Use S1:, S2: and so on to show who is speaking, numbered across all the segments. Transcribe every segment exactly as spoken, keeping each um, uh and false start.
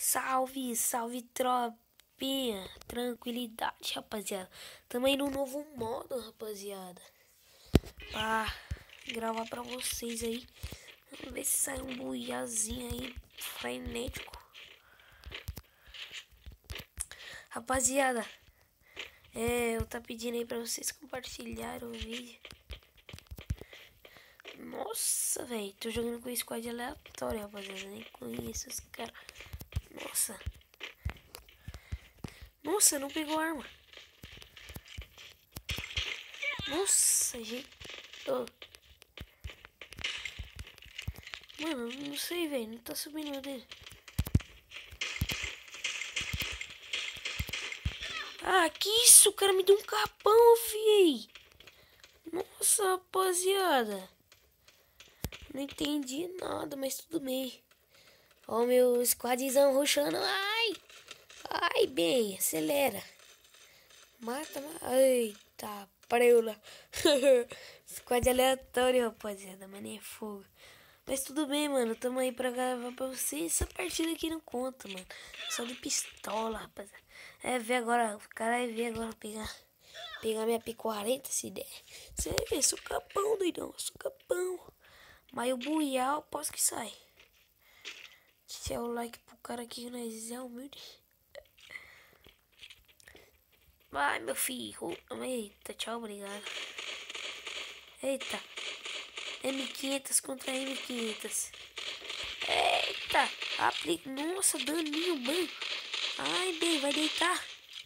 S1: Salve, salve tropinha, tranquilidade, rapaziada. Tamo aí no novo modo, rapaziada, pra gravar pra vocês aí. Vamos ver se sai um buiazinho aí, frenético. Rapaziada, é, eu tá pedindo aí pra vocês compartilharem o vídeo. Nossa, velho, tô jogando com squad aleatório, rapaziada. Nem conheço os caras. Nossa. Nossa, não pegou arma. Nossa, gente. Oh. Mano, não sei, velho. Não tá subindo dele. Ah, que isso? O cara me deu um capão, fi. Nossa, rapaziada. Não entendi nada, mas tudo bem. Ó, o meu squadzão rushando. Ai! Ai, bem, acelera. Mata, mata. Eita, preula. Squad aleatório, rapaziada. Mas nem é fogo. Mas tudo bem, mano. Tamo aí pra gravar pra vocês. Essa partida aqui não conta, mano. Só de pistola, rapaziada. É ver agora. O cara vai ver agora pegar. Pegar minha P quarenta se der. Você vai ver, sou capão, doidão. Sou capão. Mas o buial, posso que sai. Deixa o like pro cara aqui, nós é humilde. Vai, meu filho. Eita, tchau, obrigado. Eita. M quinhentos contra M quinhentos. Eita. Aplica. Nossa, daninho, bem. Ai, bem, vai deitar.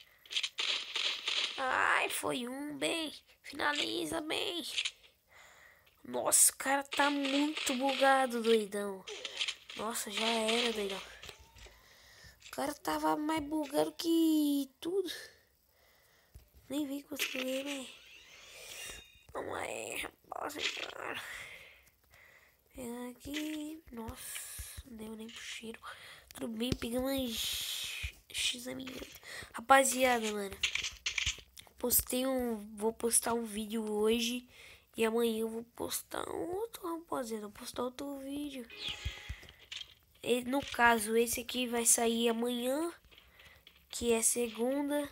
S1: Ai, foi um, bem. Finaliza, bem. Nossa, o cara tá muito bugado, doidão. Nossa, já era, doidão. O cara tava mais bugado que tudo. Nem vi conseguir, né? Vamos aí, rapaziada. Pegar aqui. Nossa, não deu nem pro cheiro. Tudo bem, pegamos umas X M oito. Rapaziada, mano. Postei um. Vou postar um vídeo hoje. E amanhã eu vou postar outro, rapaziada. Vou postar outro vídeo. E, no caso, esse aqui vai sair amanhã. Que é segunda.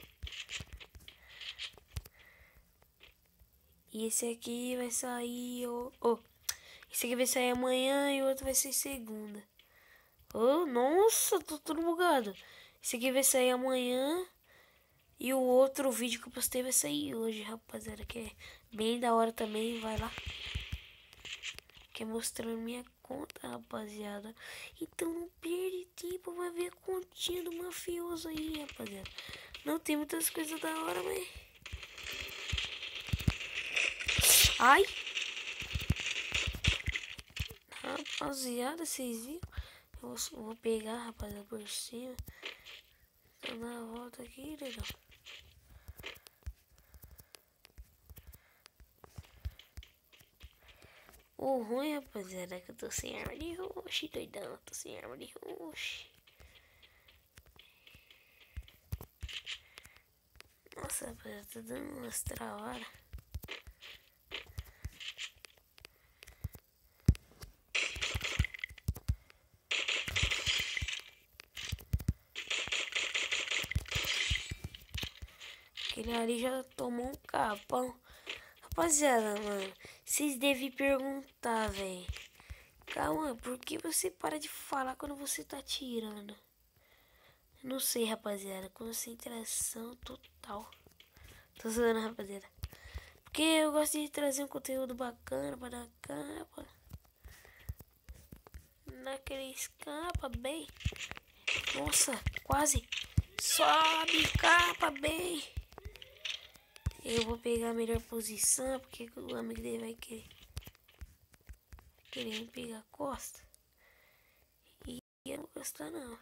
S1: E esse aqui vai sair... Oh, oh. Esse aqui vai sair amanhã e o outro vai ser segunda. Oh, nossa, tô tudo bugado. Esse aqui vai sair amanhã. E o outro vídeo que eu postei vai sair hoje, rapaziada. Que é bem da hora também, vai lá. Que é mostrando minha conta, rapaziada. Então não perde tempo, vai ver a continha do mafioso aí, rapaziada. Não tem muitas coisas da hora, mas... Ai! Rapaziada, vocês viram? Eu vou, vou pegar, rapaziada, por cima. Tô na volta aqui, legal. O ruim, rapaziada, é que eu tô sem arma de roxo, doidão. Tô sem arma de roxo. Nossa, rapaziada, tá dando umas travadas. Aquele ali já tomou um capão. Rapaziada, mano, vocês devem perguntar, velho. Calma, por que você para de falar quando você tá tirando? Não sei, rapaziada. Concentração total. Tô zoando, rapaziada. Porque eu gosto de trazer um conteúdo bacana pra dar capa. Naquele escapa bem. Nossa, quase. Sobe capa bem. Eu vou pegar a melhor posição, porque o amigo dele vai querer, querer me pegar a costa. E eu não vou gostar, não.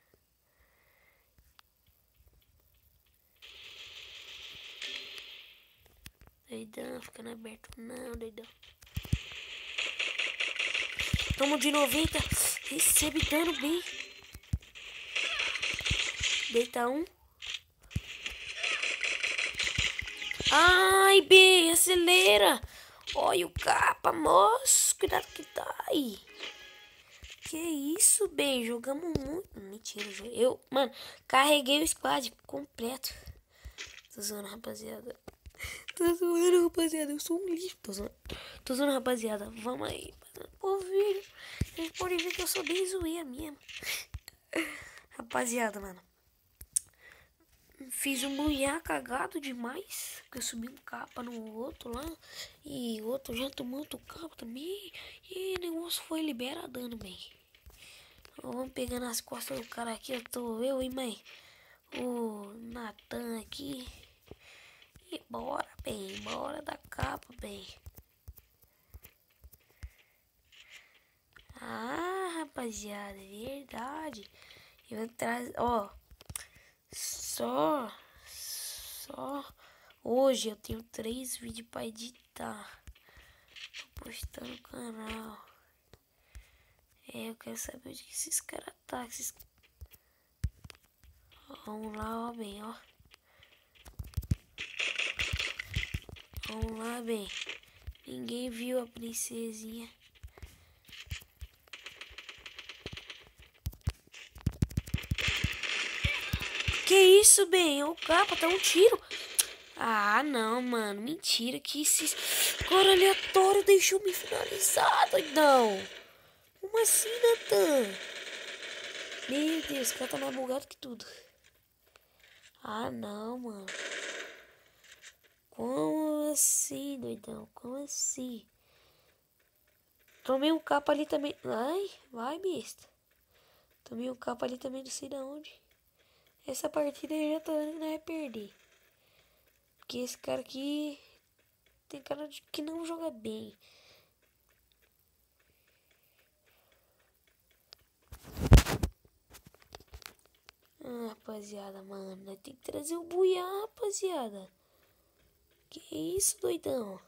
S1: Doidão, ficando aberto não, doidão. Tomo de noventa, recebe dano bem. Deita um. Ai, bem, acelera. Olha o capa, moço. Cuidado que tá aí. Que isso, bem, jogamos muito. Mentira, eu, mano, carreguei o squad completo. Tô zoando, rapaziada. Tô zoando, rapaziada. Eu sou um lixo. Tô zoando, Tô zoando rapaziada. Vamos aí. Pô, vídeo. Vocês podem ver que eu sou bem zoeira mesmo. Rapaziada, mano. Fiz um mulher cagado demais. Porque eu subi um capa no outro lá. E o outro já tomou outro capa também. E o negócio foi liberadando bem. Vamos pegar nas costas do cara aqui. Eu tô eu e mãe. O Natan aqui. E bora, bem. Bora da capa, bem. Ah, rapaziada. Verdade. Eu vou trazer. Ó. Só. Só. Hoje eu tenho três vídeos pra editar. Tô postando no canal. É, eu quero saber onde que esses caras tá. Esses... Vamos lá, ó, bem, ó. Vamos lá, bem. Ninguém viu a princesinha. Que isso, bem? O capa tá um tiro. Ah, não, mano. Mentira. Que esses cara aleatório deixou me finalizar, doidão. Como assim, Natan? Meu Deus, o cara tá mais bugado que tudo. Ah, não, mano. Como assim, doidão? Como assim? Tomei um capa ali também. Ai, vai, besta. Tomei um capa ali também, não sei de onde. Essa partida eu já tô vendo que não vai perder. Porque esse cara aqui tem cara de que não joga bem. Ah, rapaziada, mano. Nós tem que trazer o Buiá, rapaziada. Que isso, doidão?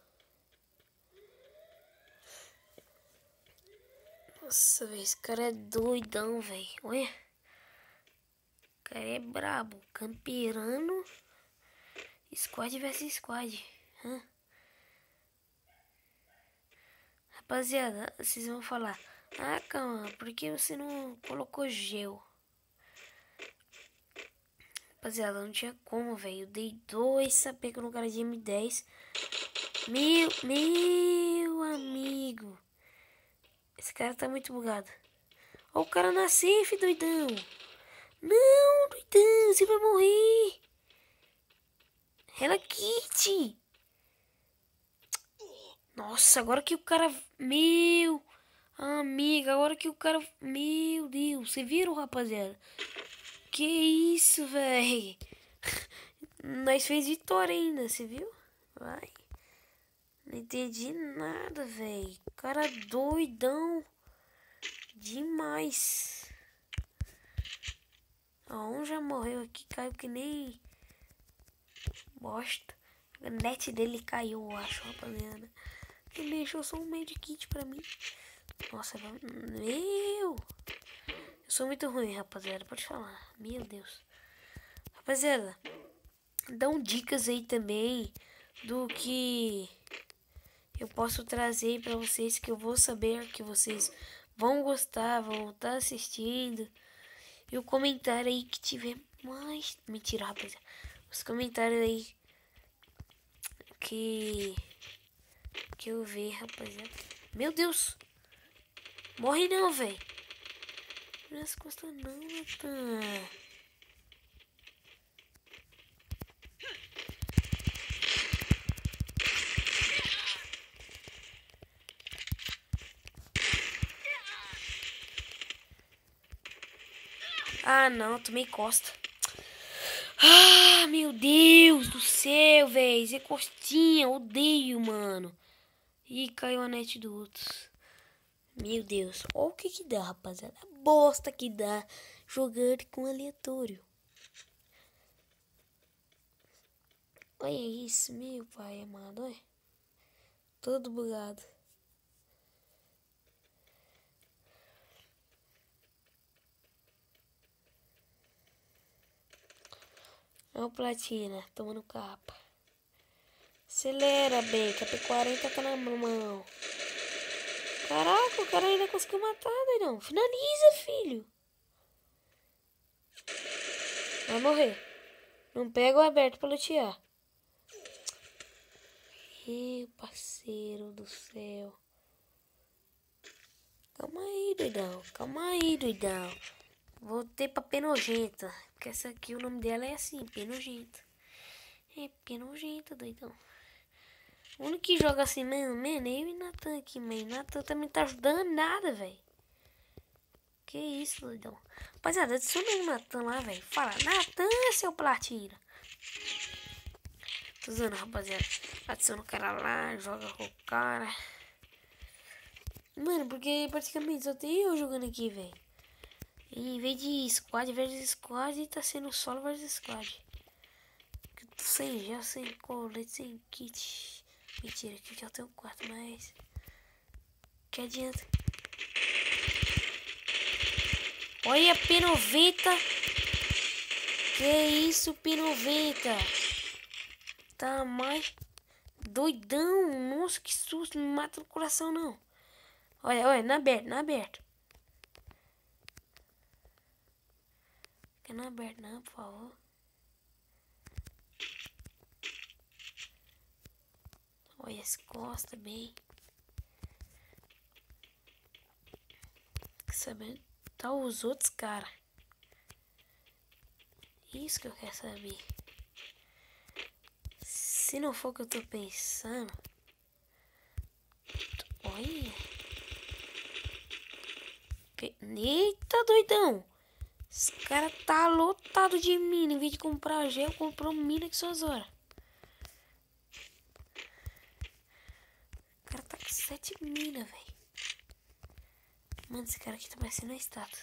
S1: Nossa, velho. Esse cara é doidão, velho. Olha. O cara é brabo. Camperano. Squad versus squad. Hã? Rapaziada, vocês vão falar. Ah, calma. Por que você não colocou gel? Rapaziada, não tinha como, velho. Eu dei dois sapecos no cara de M dez. Meu, meu amigo. Esse cara tá muito bugado. Ó o cara na safe, doidão. Não, doidão. Você vai morrer. Hello Kitty. Nossa, agora que o cara... Meu amigo, agora que o cara... Meu Deus. Você viram, rapaziada? Que isso, velho. Nós fez vitória ainda, você viu? Vai. Não entendi nada, velho. Cara doidão. Demais. Ó, um já morreu aqui. Caiu que nem... bosta. A net dele caiu, eu acho, rapaziada. Ele deixou só um medkit pra mim. Nossa, meu... Eu sou muito ruim, rapaziada. Pode falar. Meu Deus. Rapaziada, dão dicas aí também do que eu posso trazer pra vocês, que eu vou saber que vocês vão gostar, vão estar assistindo. E o comentário aí que tiver mais... Mentira, rapaziada. Os comentários aí que... Que eu ver, rapaziada. Meu Deus. Morre não, velho. Minhas costas não, Natan. Ah, não, tomei costa. Ah, meu Deus do céu, velho. Zé Costinha, odeio, mano. Ih, caiu a net do outro. Meu Deus. Olha o que que dá, rapaziada. A bosta que dá jogando com aleatório. Olha isso, meu pai amado, olha. Todo bugado. Olha o Platina, tomando capa. Acelera, bem, que a P quarenta tá na mão. Caraca, o cara ainda conseguiu matar, doidão. Finaliza, filho. Vai morrer. Não pega o aberto pra lutear. Ih, parceiro do céu. Calma aí, doidão. Calma aí, doidão. Voltei pra Penogenta. Porque essa aqui, o nome dela é assim, Penogenta. É Penogenta, doidão. O único que joga assim mesmo, mesmo é eu e Natan aqui, mas Natan também tá ajudando nada, velho. Que isso, doidão. Rapaziada, adiciona o Natan lá, velho. Fala, Natan, seu platina. Tô usando, rapaziada. Adiciona o cara lá, joga com o cara. Mano, porque praticamente só tem eu jogando aqui, velho. Em vez de squad versus squad, tá sendo solo versus squad. Eu tô sem gel, sem colete, sem kit. Mentira, aqui já tem um quarto, mas... que adianta? Olha, P noventa. Que isso, P noventa? Tá mais doidão. Nossa, que susto. Não me mata no coração, não. Olha, olha, na aberto, na aberto. Fica na aberto, não, por favor. Olha as costas bem. Quer saber? Tá os outros caras. Isso que eu quero saber. Se não for o que eu tô pensando. Olha. Eita, doidão. Esse cara tá lotado de mina. Em vez de comprar gel, comprou mina que suas horas. O cara tá com sete mina, velho. Mano, esse cara aqui tá parecendo uma estátua.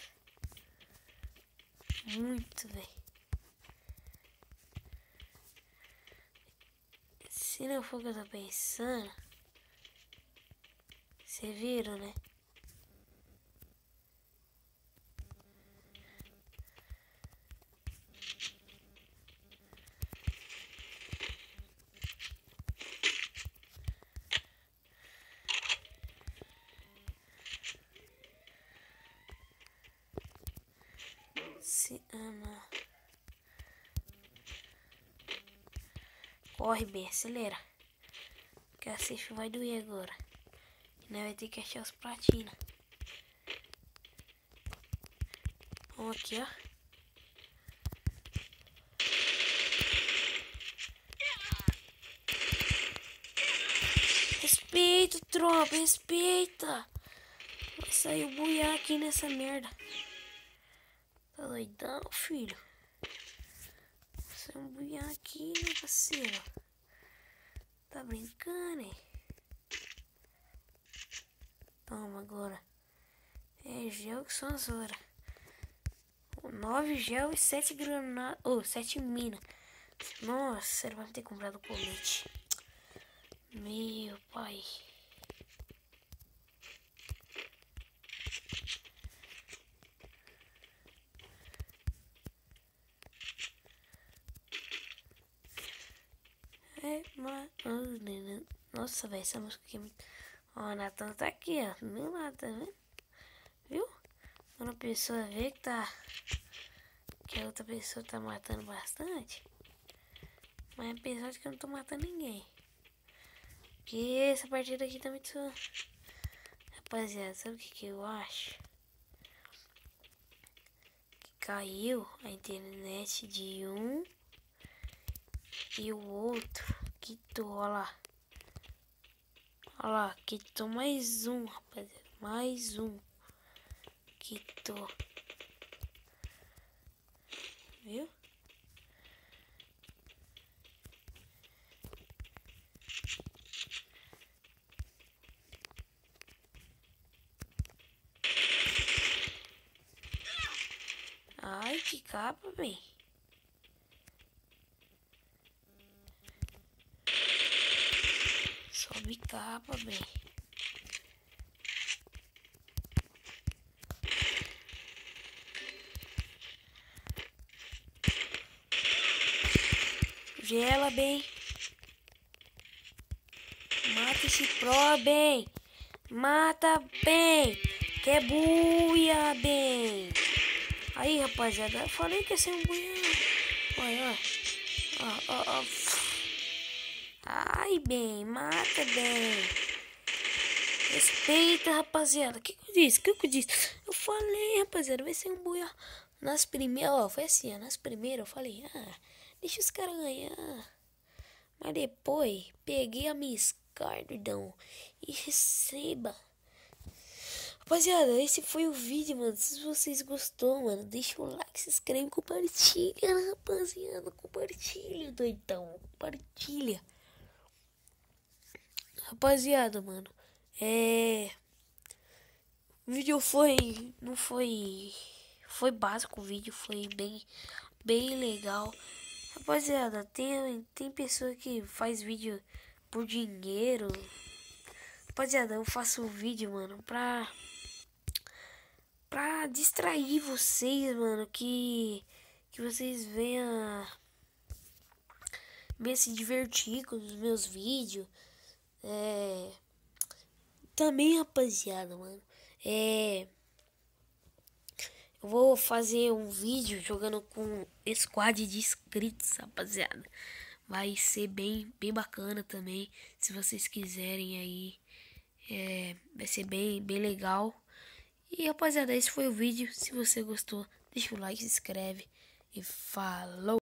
S1: Muito, velho. Se não for o que eu tô pensando. Você viram, né? Se ama. Corre bem, acelera. Que a safe vai doer agora. E nós vai ter que achar os platinos. Vamos aqui, ó. Respeita, tropa, respeita. Vai sair o buiá aqui nessa merda. Tá doidão, filho? Vai sair um buiá aqui, né, parceiro? Tá brincando, hein? Toma agora. É gel que são as horas. nove gel e sete granadas. Ou, oh, sete minas. Nossa, ele vai ter comprado o colete. Meu pai. É, mas... Nossa, velho, essa música aqui é muito... Ó, a Natan tá aqui, ó. Do meu lado, tá vendo? Viu? Quando a pessoa vê que tá... que a outra pessoa tá matando bastante. Mas apesar de que eu não tô matando ninguém. Porque essa partida aqui tá muito... Rapaziada, sabe o que que eu acho? Que caiu a internet de um... e o outro quitou, ó lá. Ó lá, quitou mais um, rapaziada. Mais um. Quitou. Viu? Ai, que capa, bem. Sobe capa, bem. Gela, bem. Mata esse pro, bem. Mata bem. Que é buia bem. Aí, rapaziada. Eu falei que ia ser um buia. Olha, ó. Ó, ó, ó. Ai, bem. Mata bem. Respeita, rapaziada. O que, que eu disse? O que, que eu disse? Eu falei, rapaziada. Vai ser um buia. Nas primeiras, ó. Foi assim, ó. Nas primeiras eu falei, ah, deixa os caras ganhar. Mas depois, peguei a minha escardão e receba. Rapaziada, esse foi o vídeo, mano. Se vocês gostou, mano, deixa o like, se inscreve, compartilha, rapaziada. Compartilha, doidão. Compartilha. Rapaziada, mano. É... O vídeo foi... Não foi... Foi básico o vídeo, foi bem... Bem legal. Rapaziada, tem, tem pessoa que faz vídeo por dinheiro. Rapaziada, eu faço vídeo, mano, pra... Pra distrair vocês, mano. Que... Que vocês venham... Venham se divertir com os meus vídeos. É... Também, rapaziada, mano. É... Eu vou fazer um vídeo jogando com squad de inscritos, rapaziada. Vai ser bem, bem bacana também. Se vocês quiserem aí. É, vai ser bem, bem legal. E rapaziada, esse foi o vídeo. Se você gostou, deixa o like, se inscreve. E falou!